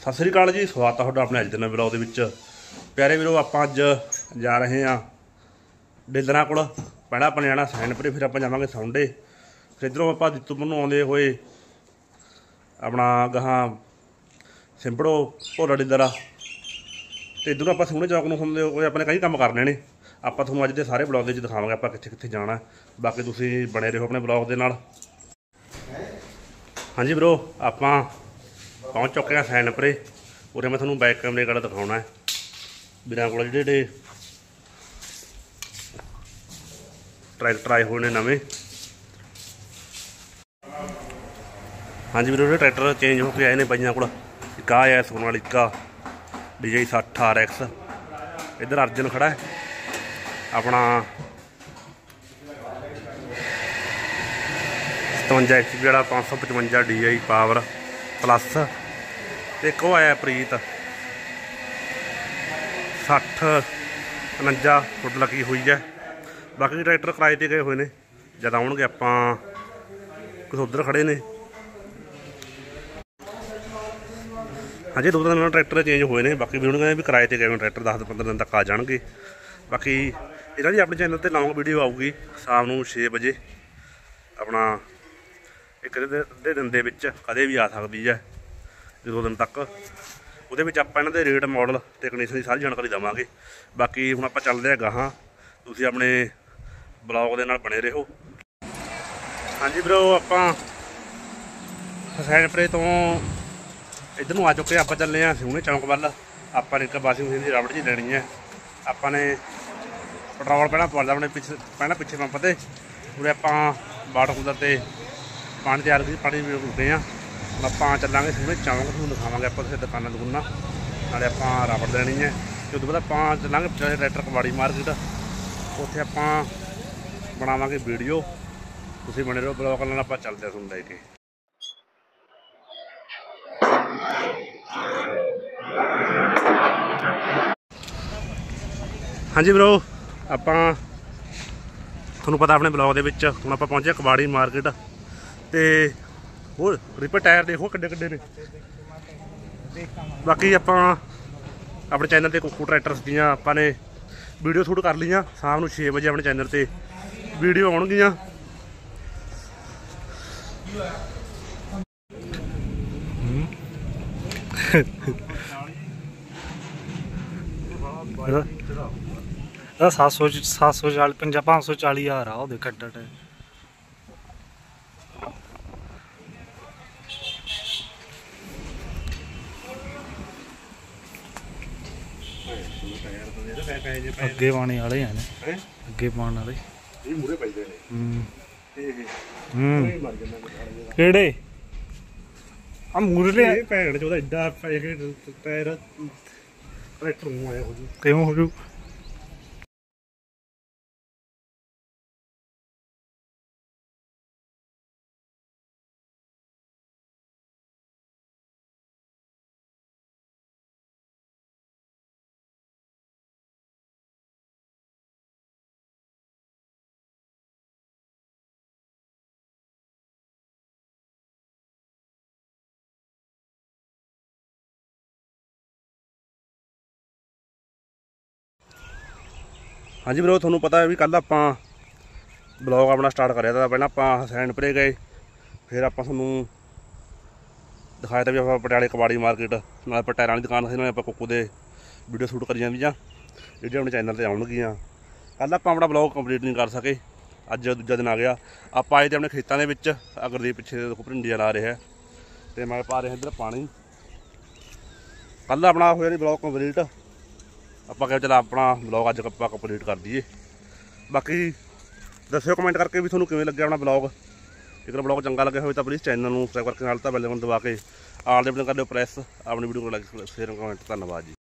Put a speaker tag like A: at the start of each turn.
A: सत श्री अकाल जी, स्वागत है तुहाडा अपने अज दे नवे ब्लॉग दे प्यारे वीरो। आपां अज जा रहे हैं डेलरां कोल, पहला अपने जाना सैनपुरे, फिर आप जावांगे सौंडे, फिर इधरों आप जित्तूपुर नूं आउंदे होए अपना गहां सिंपड़ो भोला डेलरा, तो इधरों आप सोहणे चौक नूं सुणदे होए अपने कई काम करने ने। आपां तुहानूं अज दे सारे ब्लॉग दे विच दिखावांगे आपां कित्थे कित्थे जाना। बाकी तुसीं बने रहो अपने ब्लॉग दे नाल। हाँ जी ब्रो, आपां पहुँच चुके हैं सैनपुरे। उरे मैं थोड़ा बैक कैमरे का दिखाना है बिना को जे ट्रैक्टर आए हुए ने नवे। हाँ जी वीरो, ट्रैक्टर चेंज होकर आए ने भाइयों को। एक आया सोनालिका DI 60 RX, इधर अर्जन खड़ा है अपना 57 HP वाला 555 DI पावर प्लस। एक वो आया प्रीत 60-59 फुट लगी हुई है। बाकी ट्रैक्टर किराए पर गए हुए हैं, जब आउणगे आपां कुछ उधर खड़े ने। हाँ जी, 2-3 दिन ट्रैक्टर चेंज हुए हैं। बाकी भी उन्होंने भी किराए पर गए हुए ट्रैक्टर 10-15 दिन तक आ जाएंगे। बाकी इन्हों की अपने चैनल पर लॉन्ग वीडियो आऊगी शाम को 6 बजे अपना। एक अद्धे दिन के कदे भी आ सकती है 2 दिन तक। वो आप इन्हों के रेट मॉडल तो कंडीशन की सारी जानकारी देवांगे। बाकी हुण आपां चलदे हां गाहां, तुसीं अपने ब्लॉग दे नाल बने रहो। हाँ जी ब्रो, आपां सैनपुरे तो इधर नूं आ चुके। आपां चले हैं सोहणे चौक वाल। आपां ने एक वाशिंग मशीन की रबड़ जी लैनी है। आपां ने पेट्रोल पहला पवाला अपने पिछे पंप से। उरे आपां वाटर कूलर से पानी तैयार की पानी रुके हैं। आप चलांगे सोहणे चौक, तुहानूं दिखावांगे आपां उत्थे दुकानां दुकानां, नाले आपां रबड़ लैनी है। ते उस बाद आपां चलांगे ट्रैक्टर कबाड़ी मार्केट, उत्थे आपां बनावांगे वीडियो। तुसीं बने रहो ब्लॉग नाल। आपां चलदे हां तुहानूं लैके। हाँ जी ब्रो, आपां तुहानूं पता अपने ब्लॉग दे विच हुण आपां पहुंचे कबाड़ी मार्केट। ते वो रिपर टायर देखो किड्डे किड्डे ने। बाकी आपां अपने चैनल पर कुक्कू ट्रैक्टर्स दियां आपां ने वीडियो शूट कर लियां। शाम को 6 बजे अपने चैनल पर वीडियो आउणगियां।
B: सत्त सौ 740 540 हज़ार आ वो कट्टा टायर। अगे पाने वाले हैं, अगे पाने वाले केड़े आ मूरले
A: भैन चौदा एडा टायर ट्रैक्टर आया हो
B: क्यों हो जू।
A: हाँ जी ब्रो, थोनों पता है भी कल आप ब्लॉग अपना स्टार्ट करिया था। पहले आप सैनपुरे गए, फिर आप दिखाया था भी आप पटियाले कबाड़ी मार्केट नाल टायरां वाली दुकान से आप कुक्कू दे वीडियो शूट करी दी जी अपने चैनल पर आउणगियां। कल आप अपना ब्लॉग कंप्लीट नहीं कर सके, अज दूजा दिन आ गया। आप आए थे अपने खेतों के विच, अगरदीप पिछे देखो भिंडियां ला रहा है, तो मैं पा रहा इधर पानी। कल अपना होया नहीं ब्लॉग कंप्लीट, ਆਪਾਂ ਕਿਹਾ ਚਲ ਆਪਣਾ ਬਲੌਗ ਅੱਜ ਆਪਾਂ ਕੰਪਲੀਟ ਕਰ ਦਈਏ। ਬਾਕੀ ਦੱਸਿਓ ਕਮੈਂਟ ਕਰਕੇ ਵੀ ਤੁਹਾਨੂੰ ਕਿਵੇਂ ਲੱਗਿਆ ਆਪਣਾ ਬਲੌਗ। ਜੇਕਰ ਬਲੌਗ ਚੰਗਾ ਲੱਗਿਆ ਹੋਵੇ ਤਾਂ ਪਲੀਜ਼ ਚੈਨਲ ਨੂੰ ਸਬਸਕ੍ਰਾਈਬ ਕਰਕੇ ਨਾਲ ਤਾਂ ਬੈਲ ਆਈਕਨ ਦਬਾ ਕੇ ਆਲ ਦੇ ਬਟਨ ਕਰ ਦਿਓ ਪ੍ਰੈਸ। ਆਪਣੀ ਵੀਡੀਓ ਨੂੰ ਲਾਈਕ ਸ਼ੇਅਰ ਕਮੈਂਟ। ਧੰਨਵਾਦ ਜੀ।